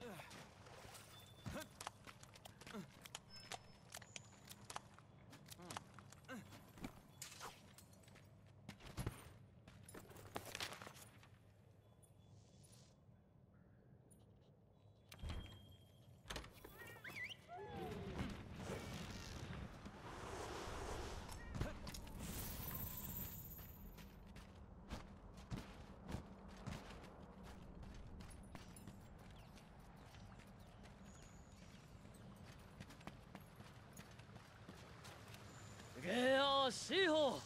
シーホー。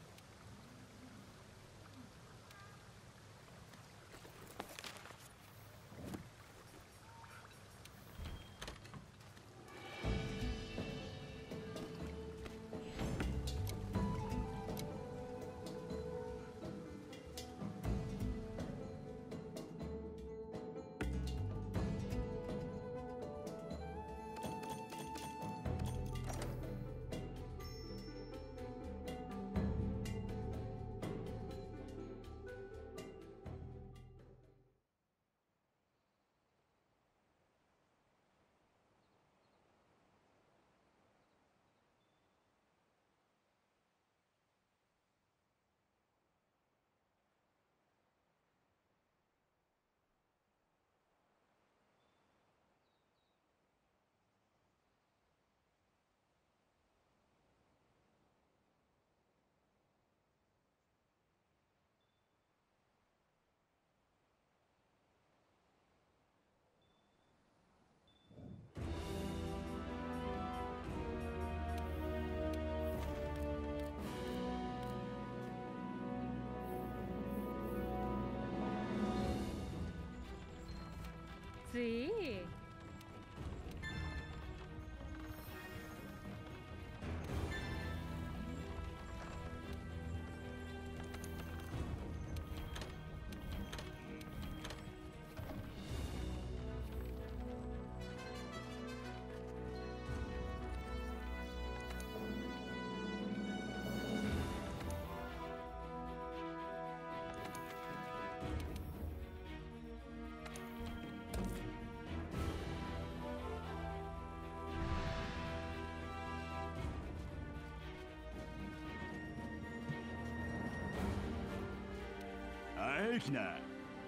Sí. はいきな。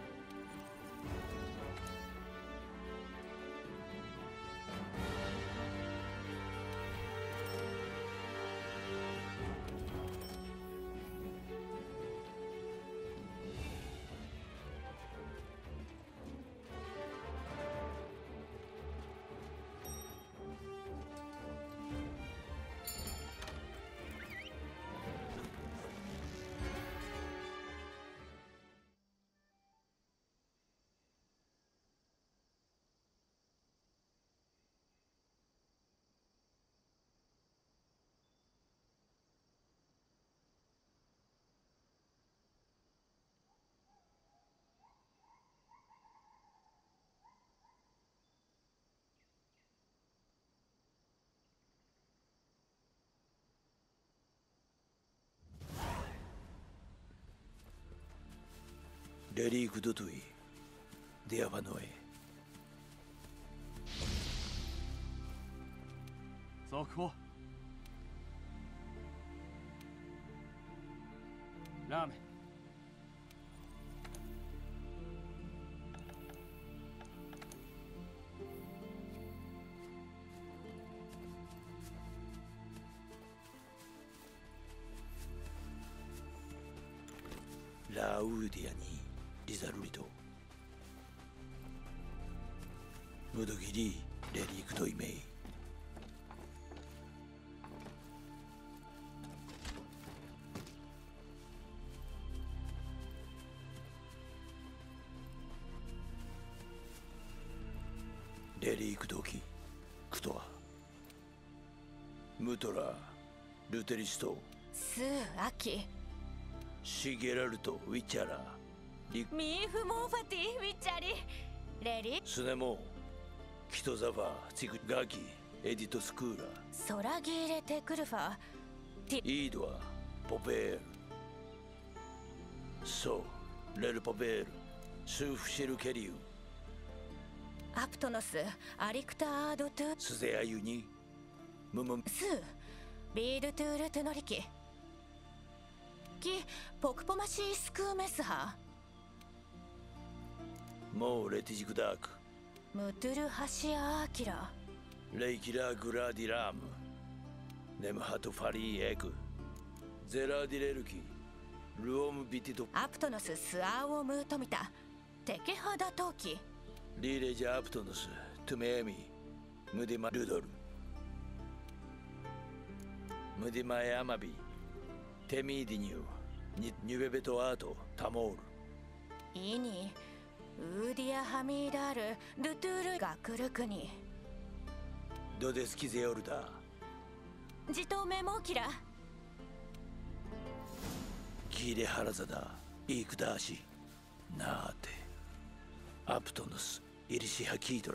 レリークドトゥイデアバノエ速報。ラーメン。 ラウーディアにリザルリトムドギリレリークドイメイレリークドキクトアムトラルテリストスーアキシゲラルトウィチャラミーフモーファティウィチャリレリスネモキトザファツィクガキエディトスクーラソラギーレテクルファイードアポペールソレルポペールスーフシェルケリウアプトノスアリクタードトゥスゼアユニムムスービードトゥールトゥノリキキポクポマシースクーメスハモーレティジクダークムトゥルハシアーキラレイキラグラディラームネムハトファリーエクゼラディレルキルオムビティトアプトノススアーオムートミタテケハダトウキリレジャアプトノストゥメエミムディマルドルムディマエアマビテミーディニューニュベベトアートタモールイニウーディアハミーダールドゥトゥールガクルクニドデスキゼオルダジトメモキラキレハラザダイクダーシナーテアプトノスイリシハキードラ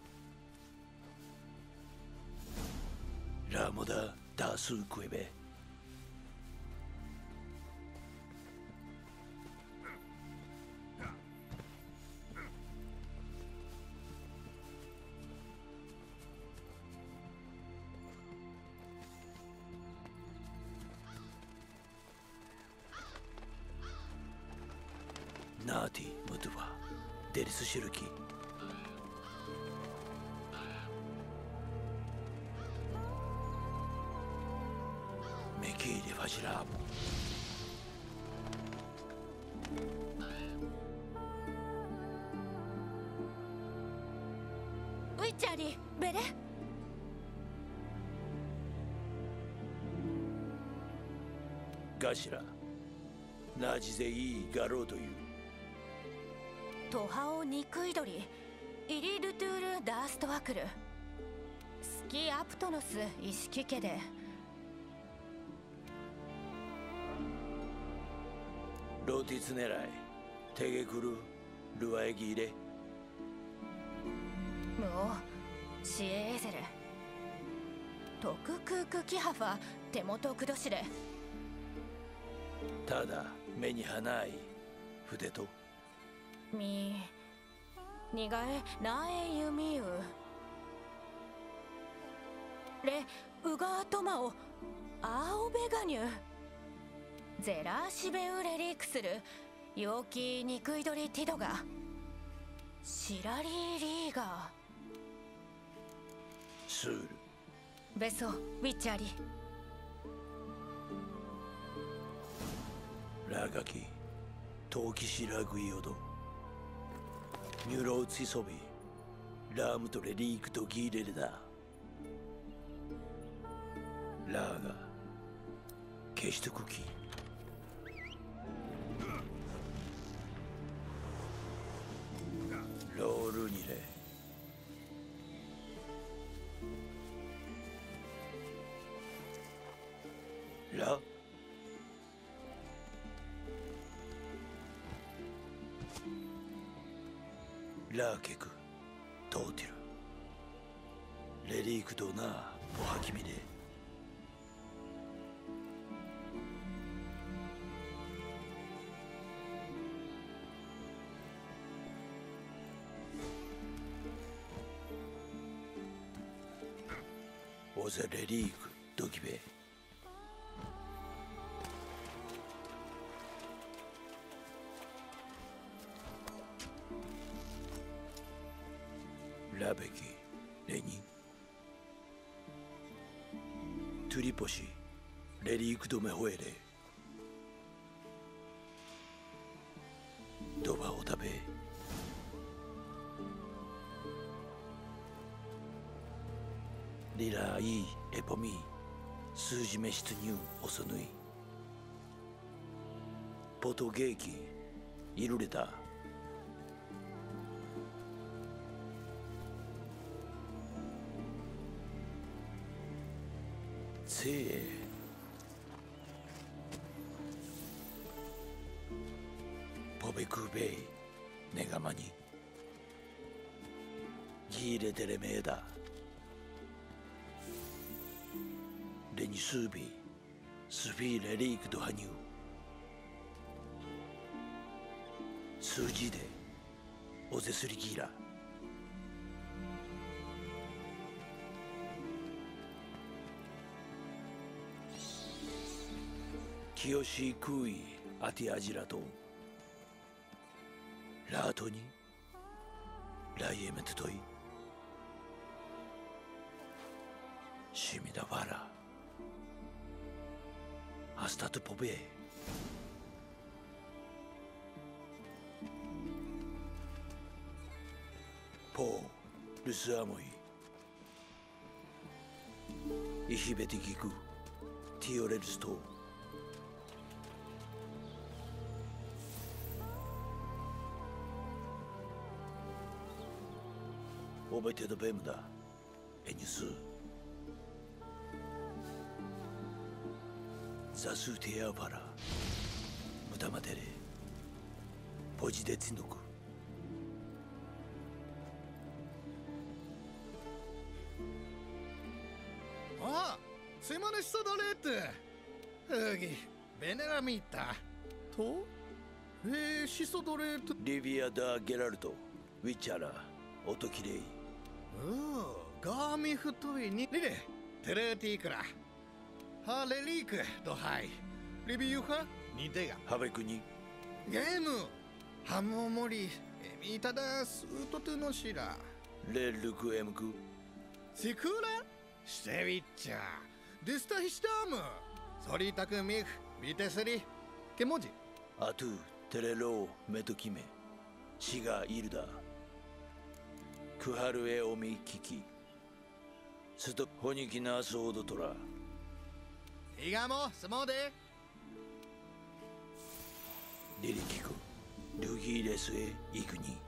ラモダダスークエベナーティムトゥファデリスシルキメキーレファジラームウィッチャリベレガシラナジゼイーガローというトハオニクイドリイリルトゥールダーストワクルスキアプトノス意識家でローティツ狙いテゲクルルアエギーレムオシエーゼルトククークキハファ手元クドシレただ目に花い筆とみにがえなえゆみうレウガートマオアオベガニュゼラーシベウレリークスルヨーキーニクイドリティドガシラリーリーガースールベソウィッチャリラガキトウキシラグイオドニュローツィソビラームトレリークとギーレレダラーガケシトクキロールニレララーケクトーティルレリークドナーボハキミレオゼレリークドキベラベキレニトゥリポシレリークドメホエレドバオタベリライエポミ数字メシツニューオソヌイポトゲーキイルレタせえポベクベイネガマニギーレテレメーダレニスービスフィーレリークドハニュー数字でオゼスリギーラ Kiyoshi Kui Ati Ajirato Latoni Layemetoi Shimidawara Astatu Pobe Po Lusamoi Ihibeti Giku Tiorelsto覚えてるベムだエニュスザスーテアバラムダマテレポジデツノクあ、すいません、ソドレットうぎ、ベネラミータとシソドレットリビア・ダ・ゲラルトウィッチャラ音きれいガーミフトイにリレテレティークラハレリークドハイリビューハニテガハベクニゲームハモモリエミタダスウトトゥノシラレルクエムクシクラシテビッチャーディスタヒシタムソリタクミフビテスリケモジアトゥテレローメトキメシガイルダクハルエオミキキストホニキナソードトライガモスモデリリキクルギーレスエイクニ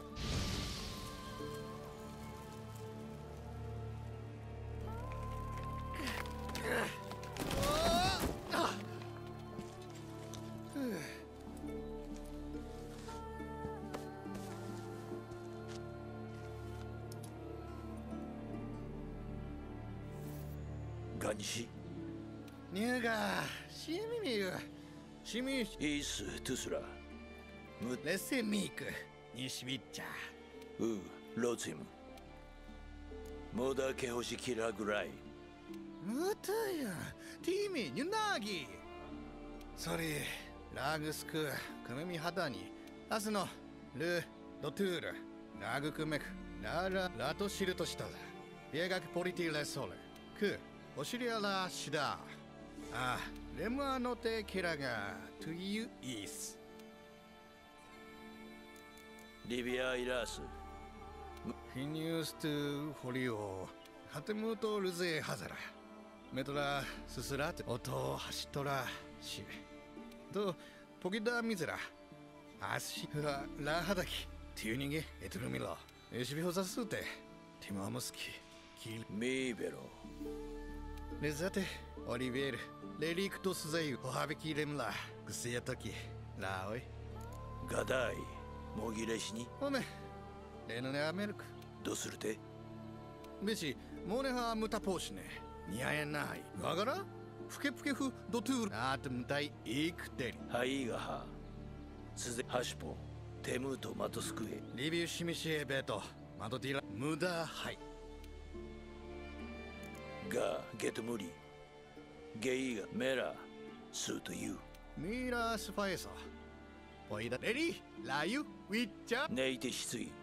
ガニシニューガシミミユシミイーストゥスラムレセミークニシビッチャウロツィムモダケホシキラグライムタヤティミニュナギソリラグスククメミハダニアスノルドトゥールラグクメクラララトシルトシタザビエガクポリティレソレクオシリアラシダあレムアノテキラガトゥユイスリビアイラスフィニューストゥホリオハテムトルゼハザラメトラススラテオトハシトラシとポギダミゼラアシラハダキテューニゲエトルミロエシビホザスーテティマムスキキルミーベロレザテオリベールレリクトスザユオハビキレムラグセヤトキラオイガダイモギレシニおめレノネアメルクどうするてベシモネハムタポーシネニアヤナイワガラフケプケフドトゥールアーテムタイイクテリハイガハスゼハシポテムトマトスクエリビューシミシエベトマドティラムダハイガゲトムリゲイガメラスートユミラスファイサポイダレリラユウィッチャネイテシツイ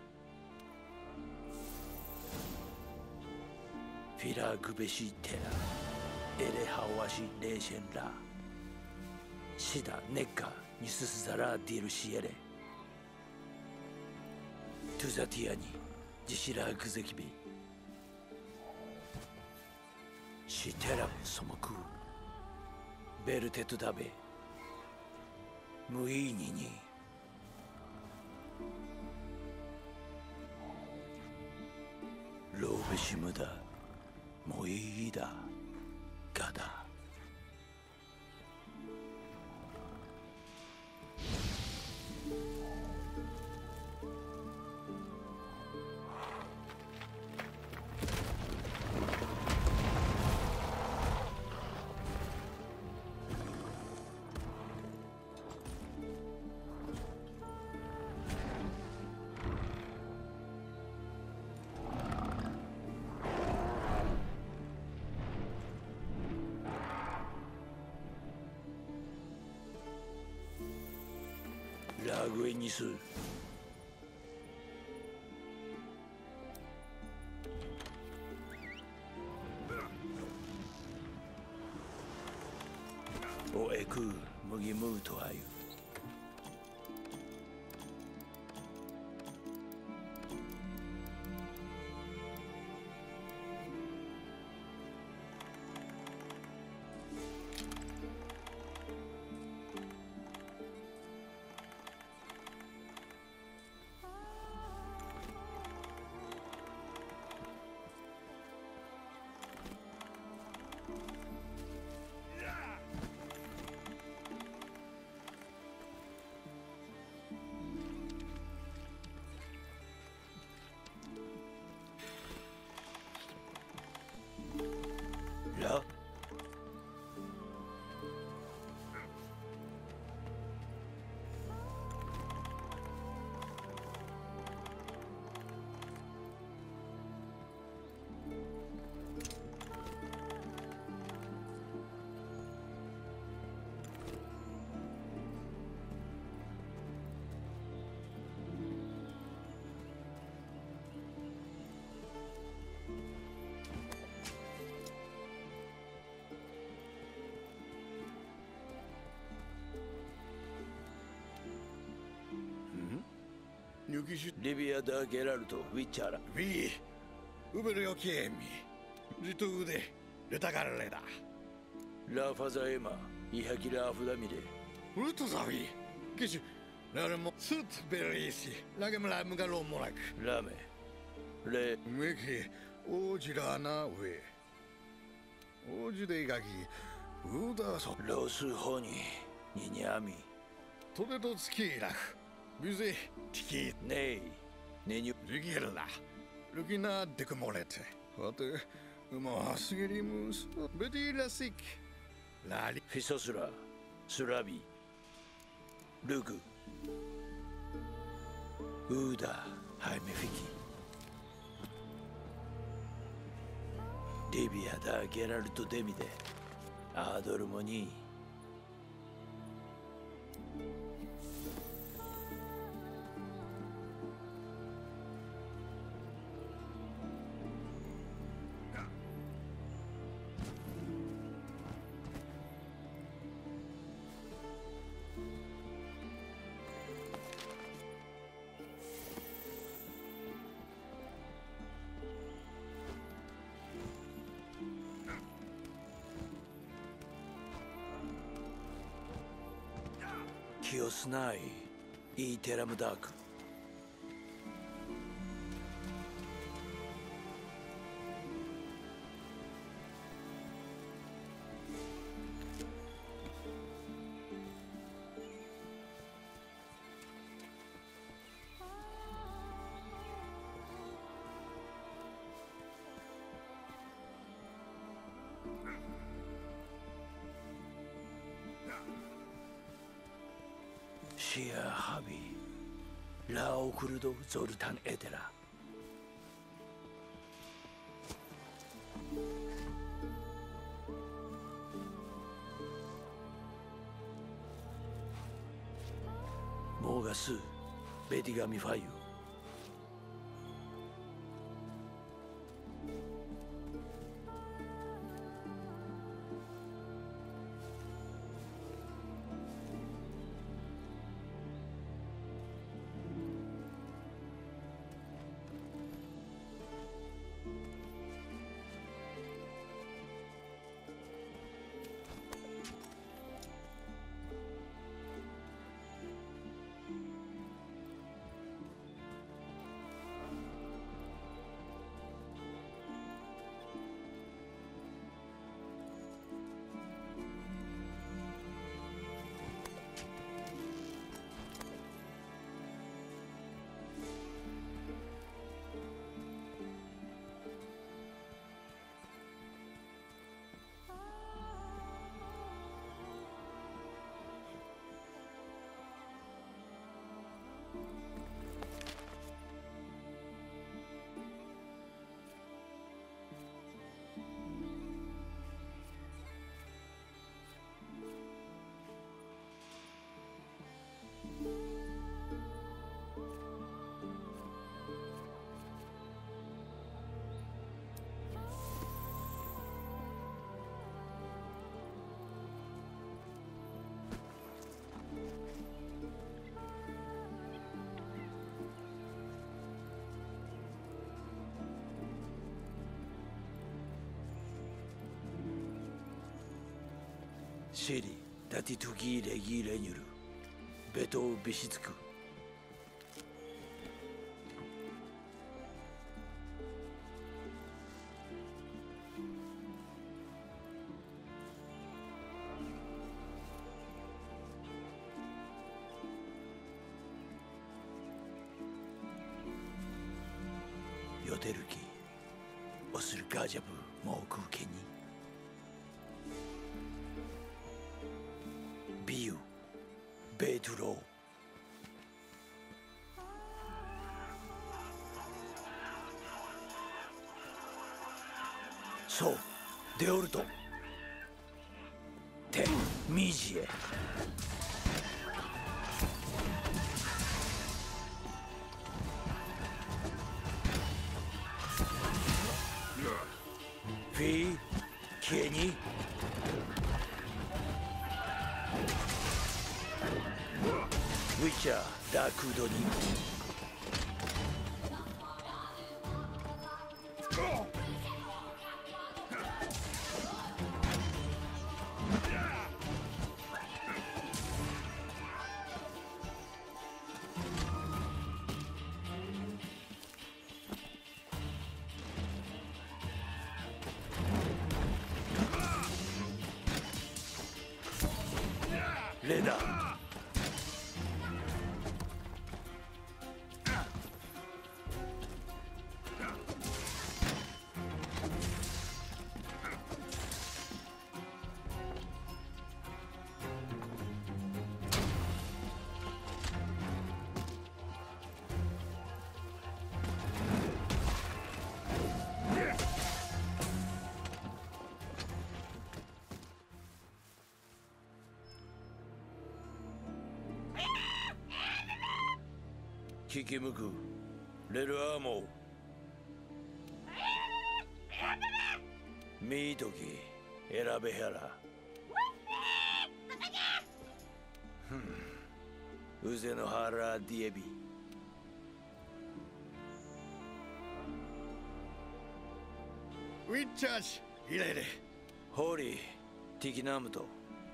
フィラグベシテラエレハワシレーシェンラシダネッカニススザラディルシエレトゥザティアニジシラグゼキビシテラムソモクベルテトダベムイーニニローベシムダモイーダガダアグエニスおエクムギムートアユラニュキシュリビア・ダ・ゲラルト・ウィッチャラビーウベルヨキエミリトウデルタガルレダラファザエマイハキラ・アフダミレルトザビキシュラルモスッベリーシラゲムラムガロモラクラメレメキオジラナウェオジデガギウダソロスホニニニャミトレドツキーラフビゼティキネイネニュリギエルナルキナデクモレテファテウマスゲリムスベティラシックラリフィソスラスラビルグウーダハイメフィキリビア・ダ・ゲラルト・デミデアードルモニーキオスナイイーテラムダークシア・ハビラオクルド・ゾルタン・エテラモーガスベティガミファイユシリダティトゥギレギレニュルベトウビシツクヨテルキオスルガジャブモークケニビユベトローそうデオルトテミジエフィケニウィッチャーラクドニレダ引き向くレルアーモーミートキ選べやらウゼのハラディエビウィッチャーシイレレホーリーティキナムト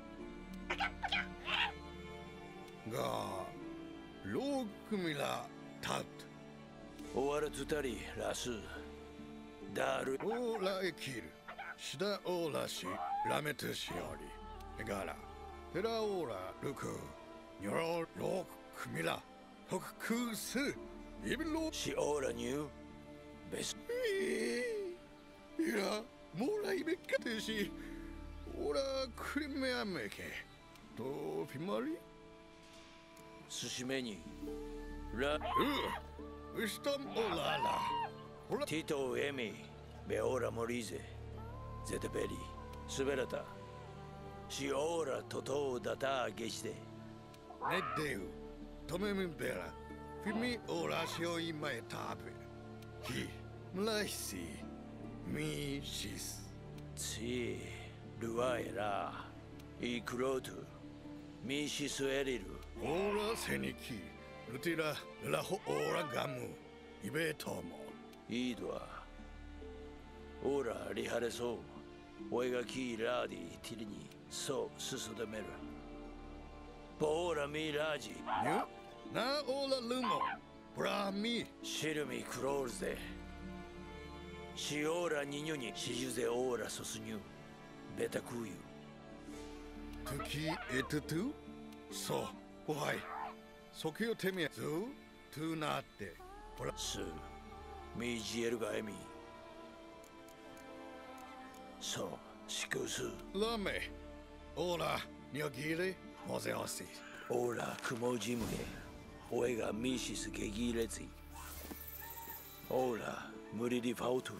がロークミラタウ終わるツタリラスダールトオーラエキルシダオーラシラメトシオリガラヘラオーラルクニョロロークミラトククスイビロシオーラニューベスイラモーライベッカテシオラクリメアメケとフィマリ寿司メニューラウスタムオララオラティトエミベオーラモリーゼゼテベリスベラタシオーラトトダタゲシデネデウトメミベラフィミオラシオイマエタベヒムライシミシスツルワエライクロートミシスエリルオーラセニキルティララホオーラガムイベトモイードアオーラリハレソウオエガキーラーディティリニソスソデメルボーラミラージニュナオーラルモブラミシルミクロールゼシオーラニニュニシジュゼオーラソスニュベタクーユトゥキエトゥトゥソおはいソキオテミアズトゥナってほらスミジエルガエミソシクスラメオーラニョギレモゼオシオーラクモジムゲオエガミシスゲギレツィオーラムリリファウト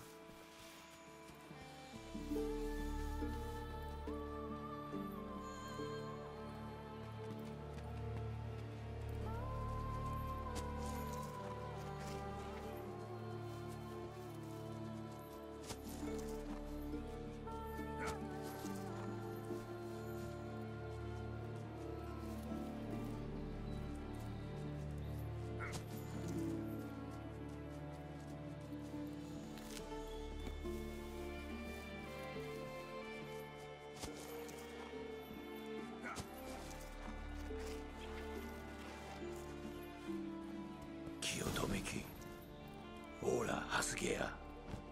ハスゲア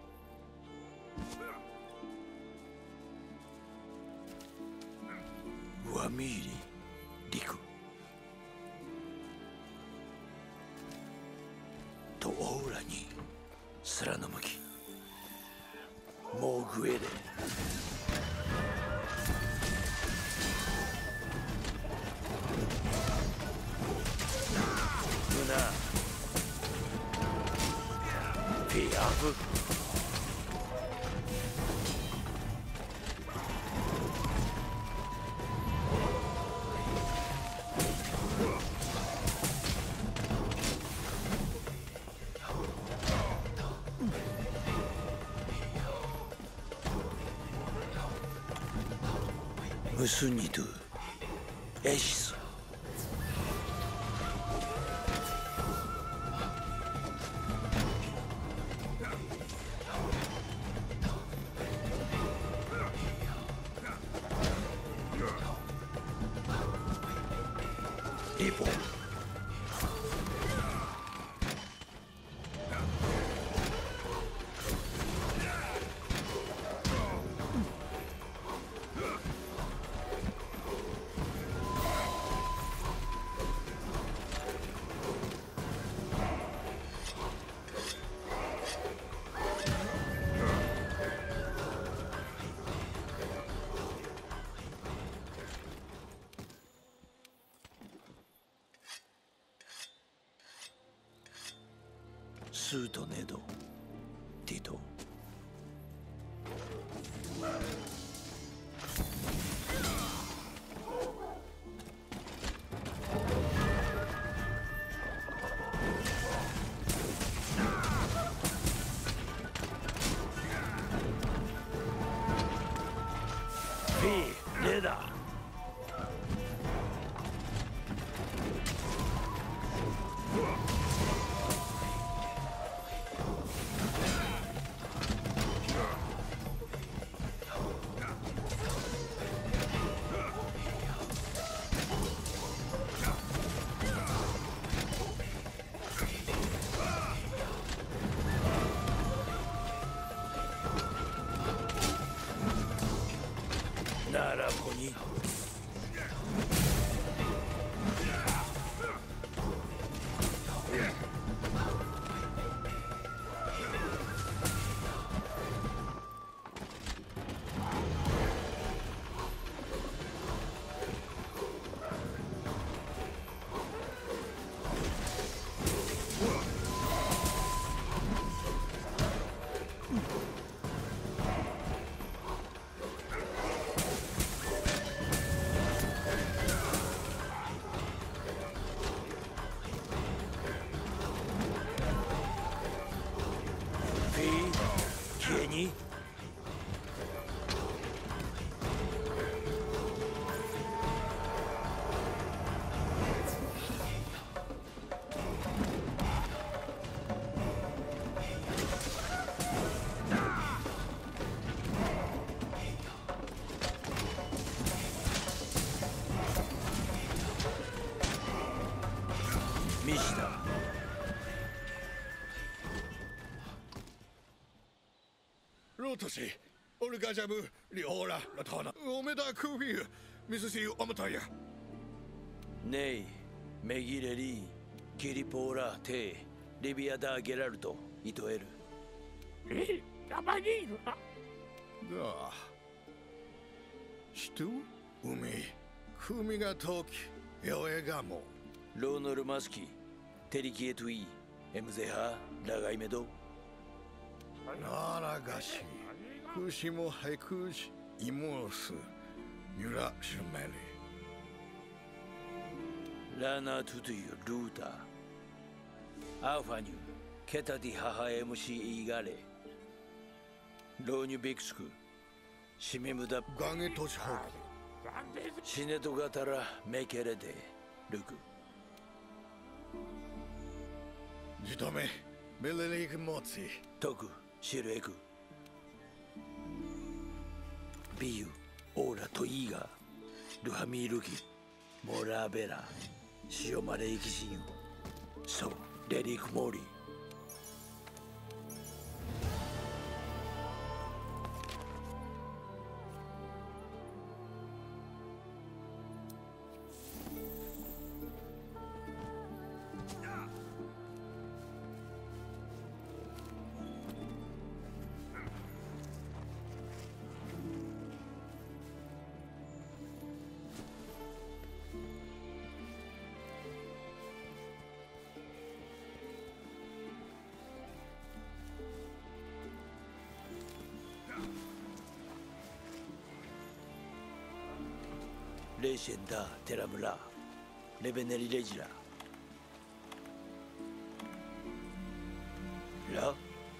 ワミーリリクとオーラにスラの向きモーグエレムナフィアブムスニドゥエシスリポンスートネドティトフィレダならこにフィケニミシダロトシオルガジャブリオーララタナオメダクビュミスシーオムタヤネイメギレリーキリポーラテイリビアダゲラルトイトエルだシトゥ海クミがトキヨエガモローノルマスキテリキエトゥイエムゼハラガイメドナラガシクシモハイクシイモスユラシュメリラナトゥトゥユルータアファニュケタディハハエムシイガレローニュビクスクシミムダガゲトシホシネトガタラメケレデルクジトメベレリクモツィトクシルエクビユオーラトイーガルハミールキモラベラシオマレイキシユソレリクモーリレーシェンダーテラムラレベネリレジララ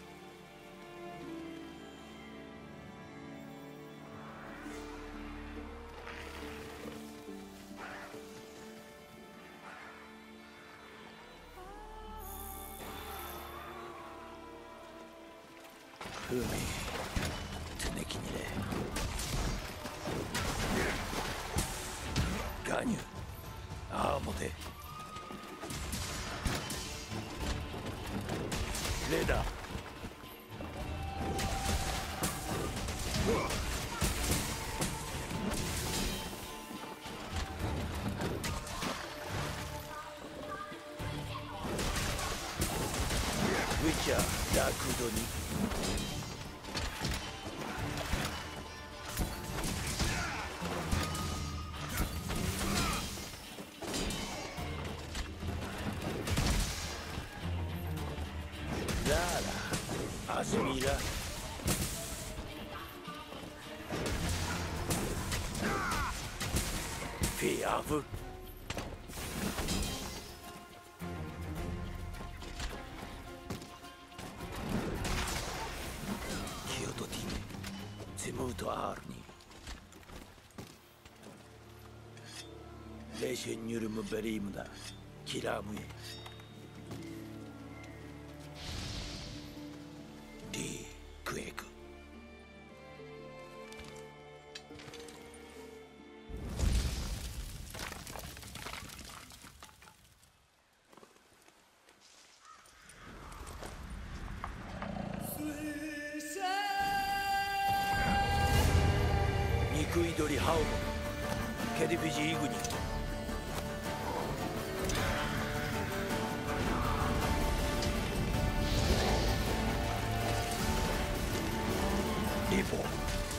海トゥネキニレガニュアーモデレダウィチャーダークドニアズミラフィアブキヨトティメゼムートアールニレーシェンニュルムベリームダキラムエクエク憎い鳥ハオモケディフィジイグニリポ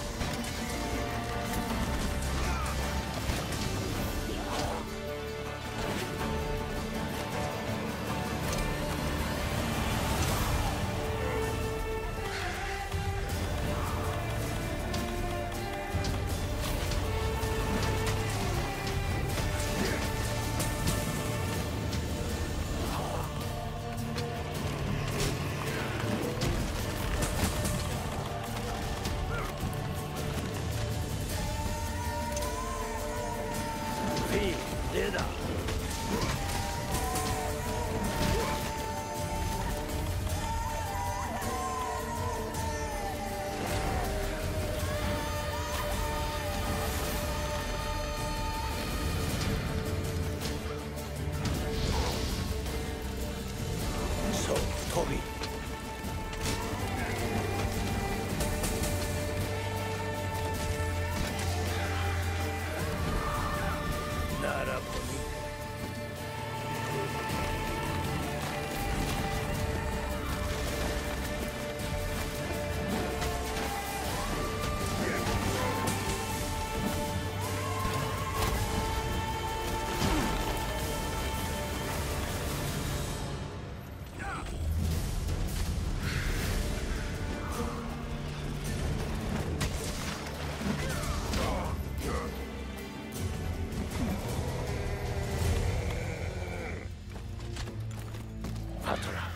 レダそう飛びならばパトラ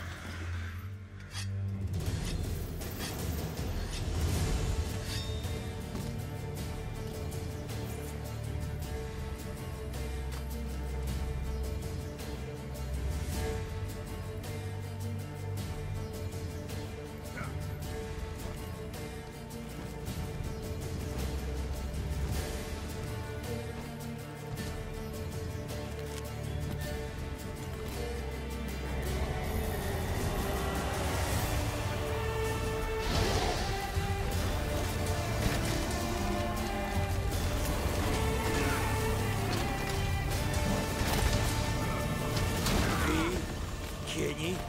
消えに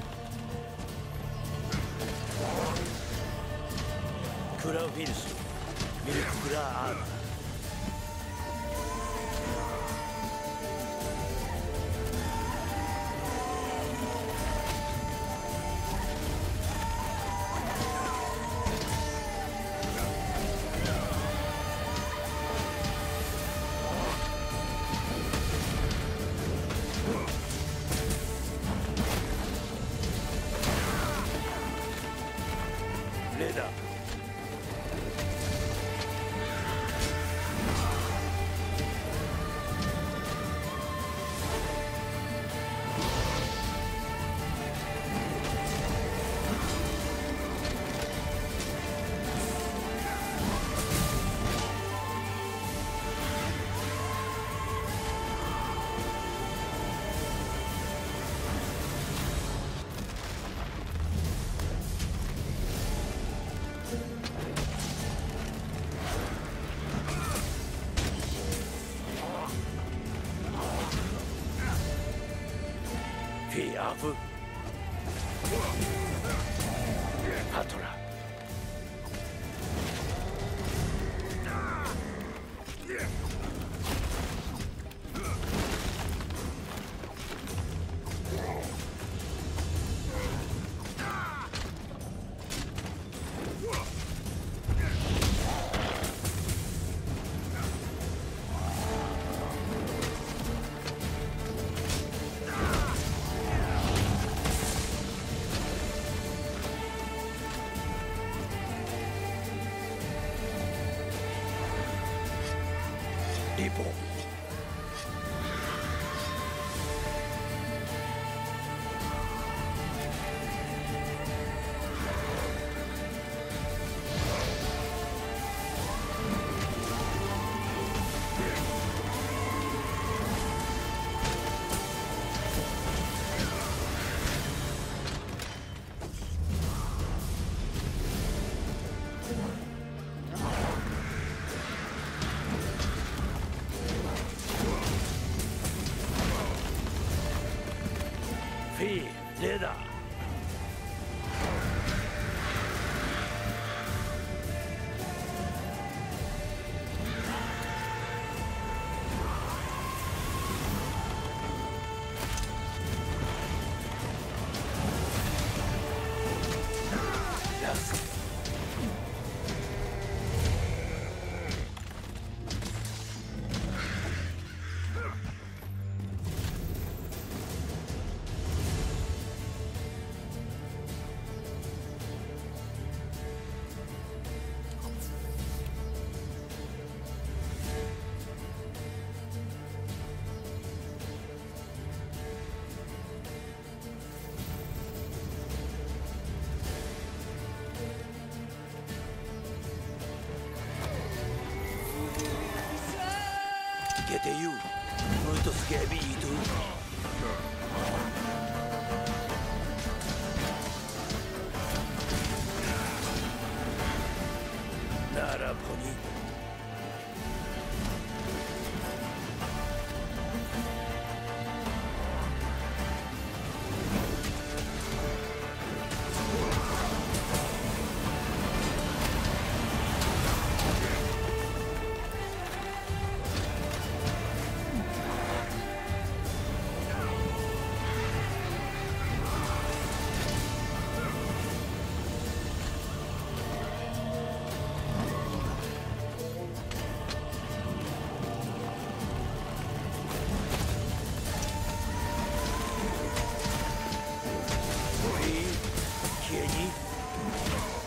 クラウフィルスミルククラーアーナレダフィアフパトラリポフィレダラスGet you. Muito scabido. Naraponi. Kenny.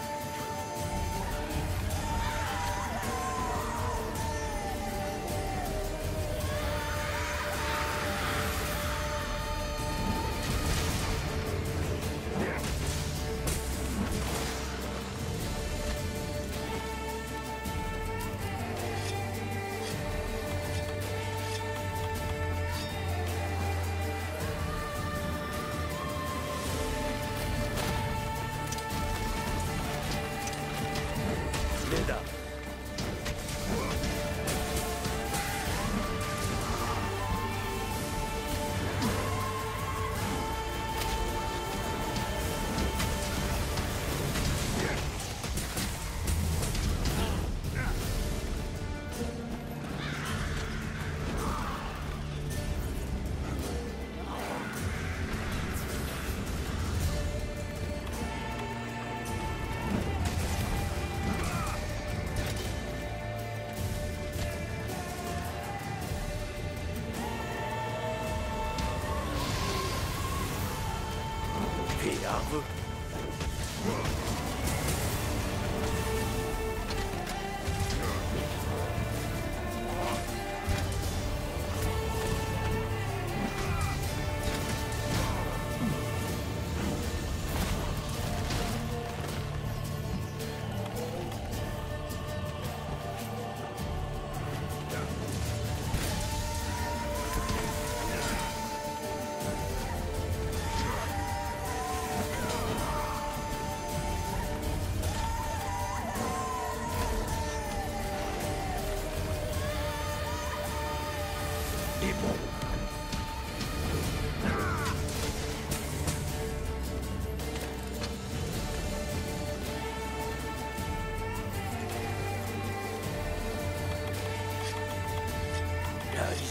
Leda.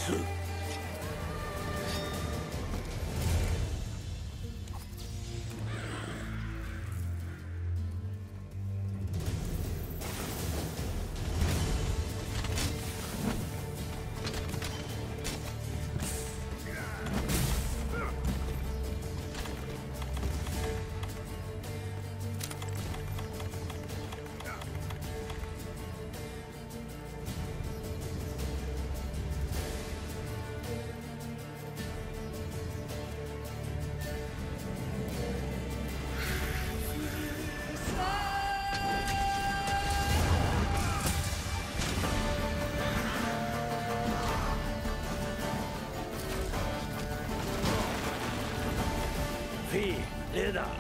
す。フィー、レーダー。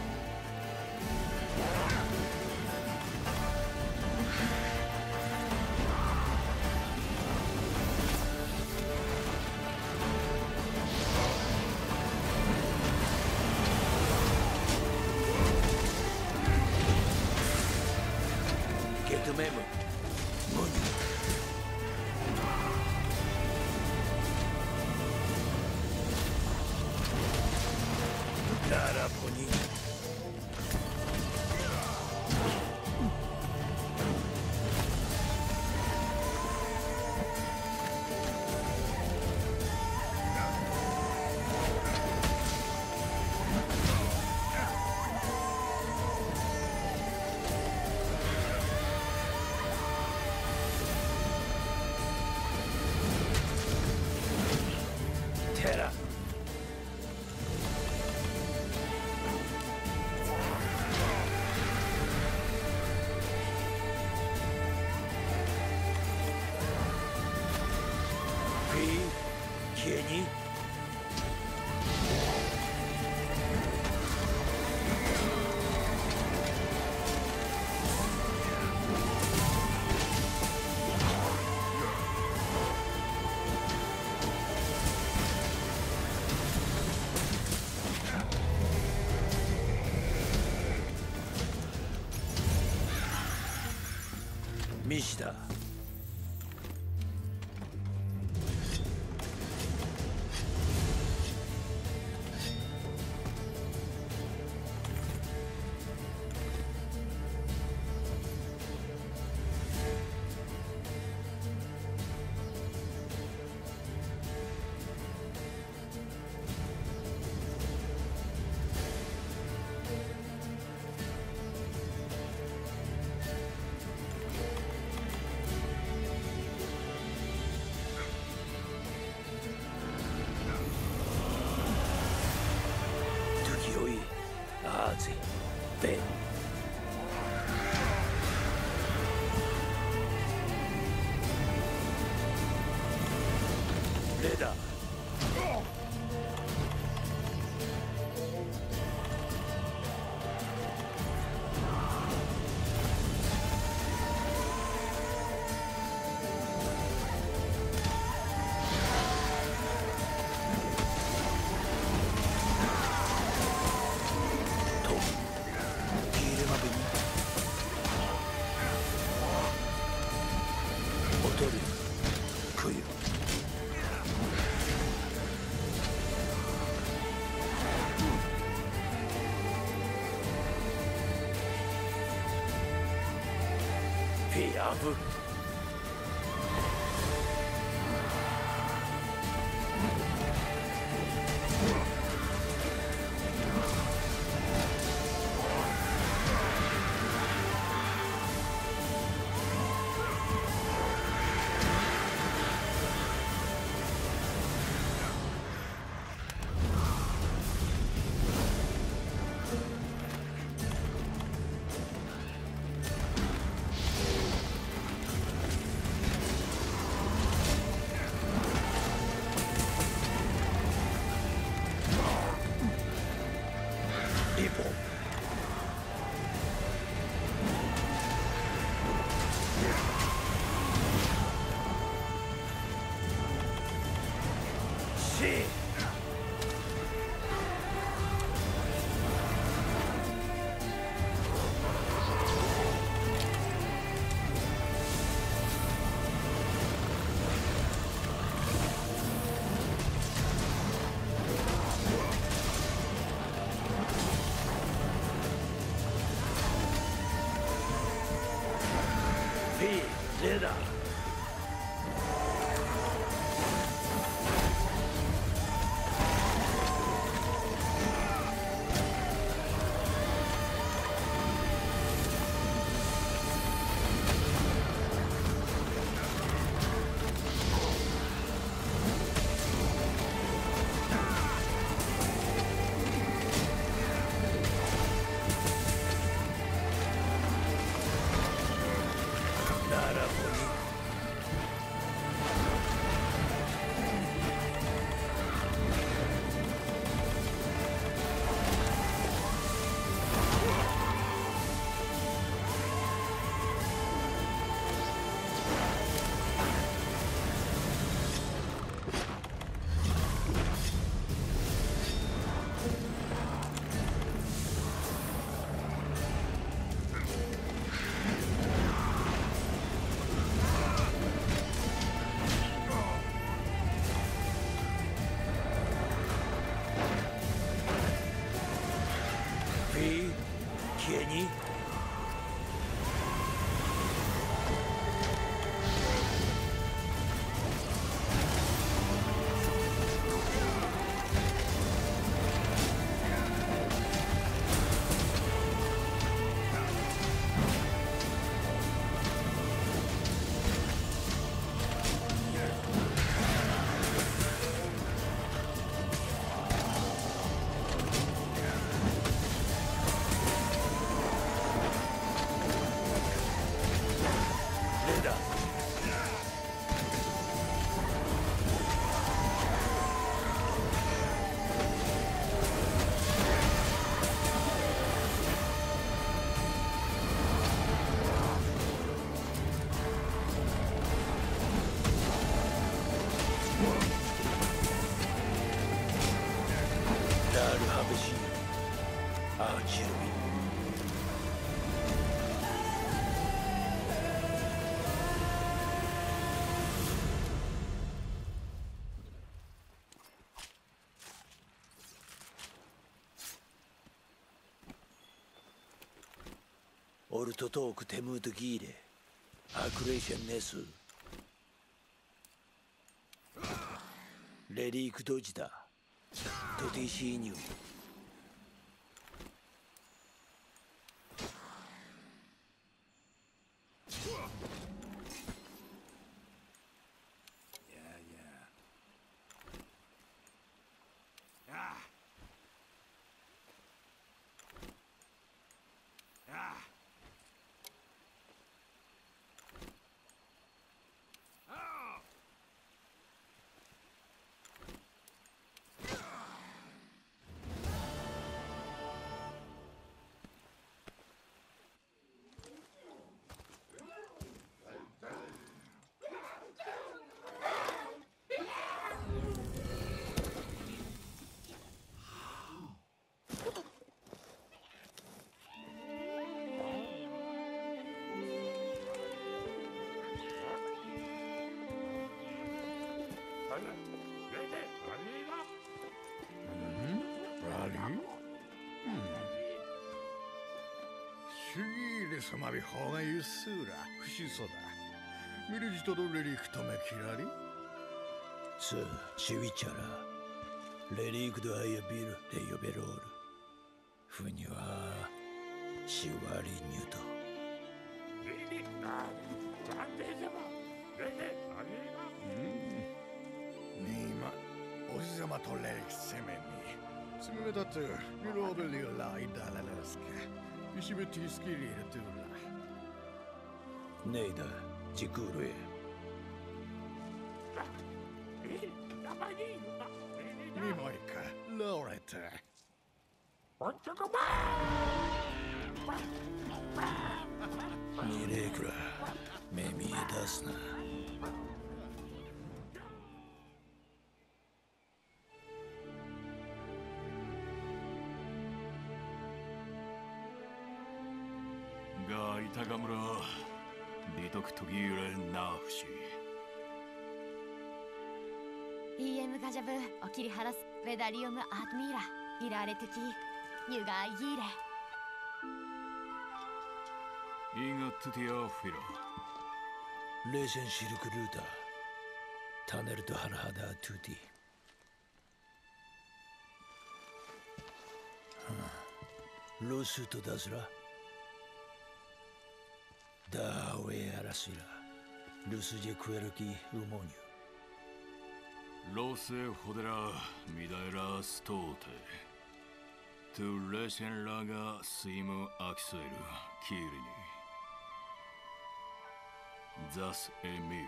ゲトメム、ムニ。ララポニ。テラ。フィー、ケニ。ミシダ。アーゼ、ベン。レダー。フィアブ。 レーダーオルトトークテムートギーレアクレーションネスレリークドジダトティシーニューシュギーレ様びほうがゆすら不死そだミルジとドレリークとめきらりスチウィチャラレリークドアイアビルレヨベロールフニはシワリニュートニーマおじさまとレリクセメにすぐめだとミローベリオライダラレスケイシベティスキリールトゥーラネイダジクールエミモイカローレットミレークラ目見え出すながいたがむらリトクトギーレンナーフシ EM ガジャブオキリハラスベダリウムアートミーライラーレトゥキユガイギーレイガトゥティアフィラ冷戦シルクルータータネルとハラハダートゥーティ、ロースートダズラダーウェアラスイラルスジェクエルキウモニロセホデラミダエラストーテトゥレシェンラガスイムアキセルキリニザスエミク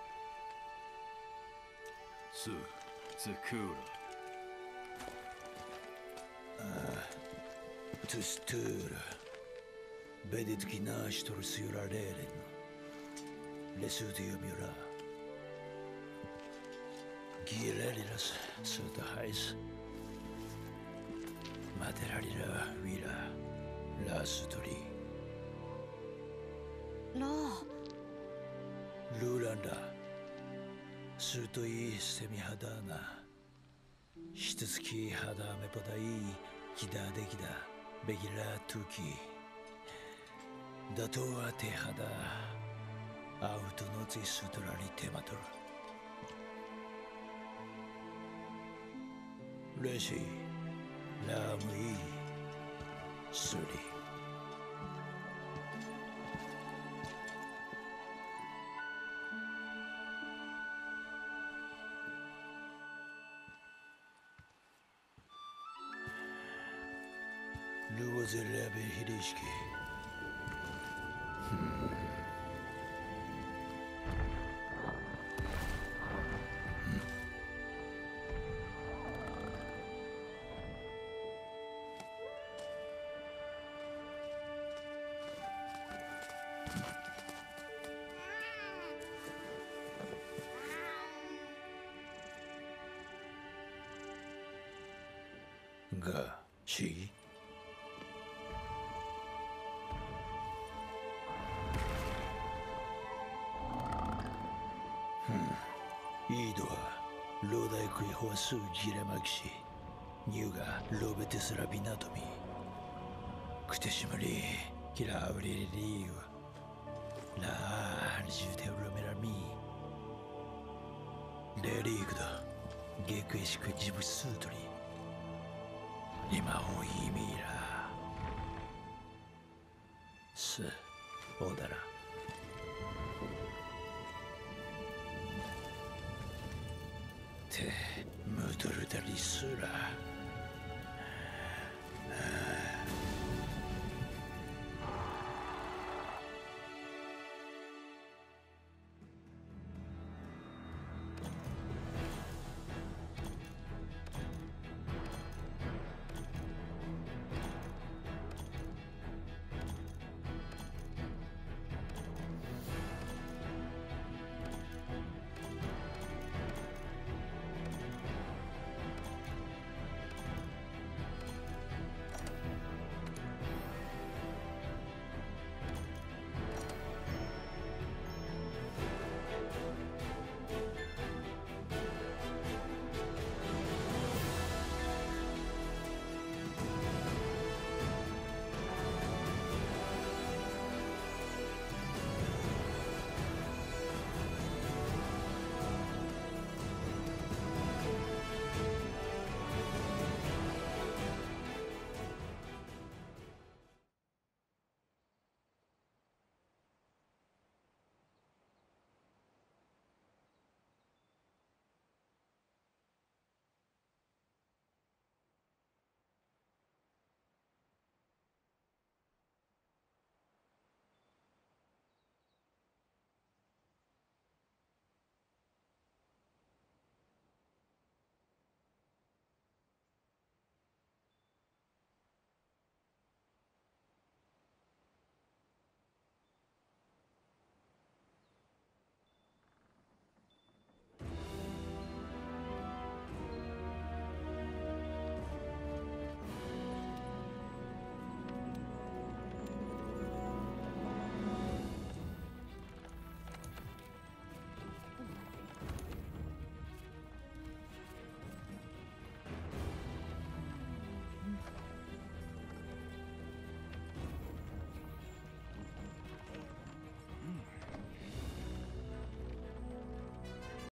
スツクーラトゥストゥーラベデトキナーシトルスユラレーレンのレスーティオミュラギレリラススータハイスマテラリラウィララストリラルーランダスートイセミハダーナシツツキハダメポダイキダデキダベギラトゥキダトアテハダアウトノツイストラリテマトルレシラムイスリルオゼレベヒリシキがしイードはローダイクイホアスージレマキシニューガロベテスラビナトミクテシマリキラウリリリウラージュテウロメラミレリークだゲクエシクジブスートリ今をイミラスオダラムドルダリスラ